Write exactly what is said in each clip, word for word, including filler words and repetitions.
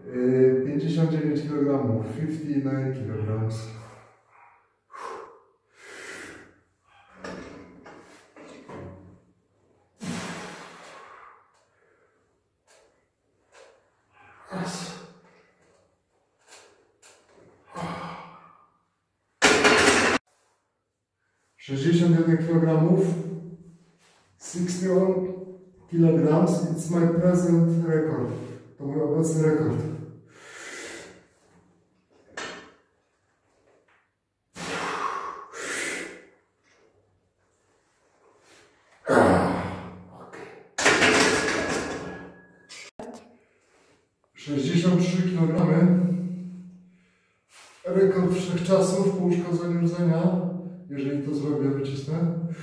pięćdziesiąt dziewięć kilogramów, pięćdziesiąt dziewięć kilogramów. sześćdziesiąt jeden kilogramów, sixty-one kilograms, it's my present record, to mój obecny rekord. sześćdziesiąt trzy kilogramy, rekord wszechczasów po uszkodzeniu rdzenia. Jeżeli to zrobię, wycisnę.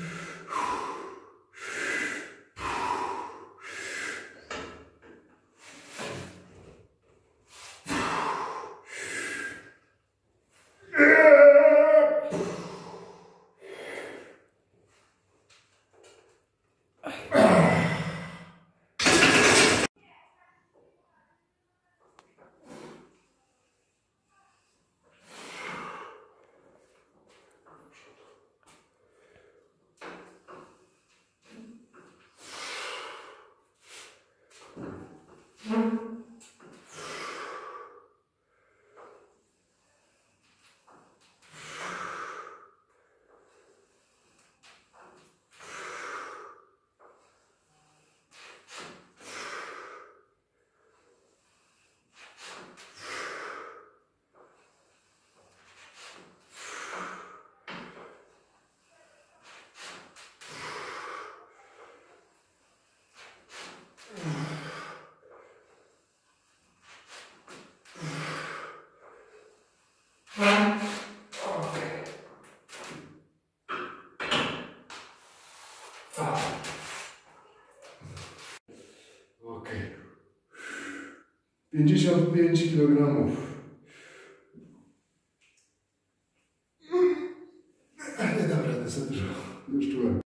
Ok. pięćdziesiąt pięć kilogramów. Nie dam rady za dużo. Już czułem.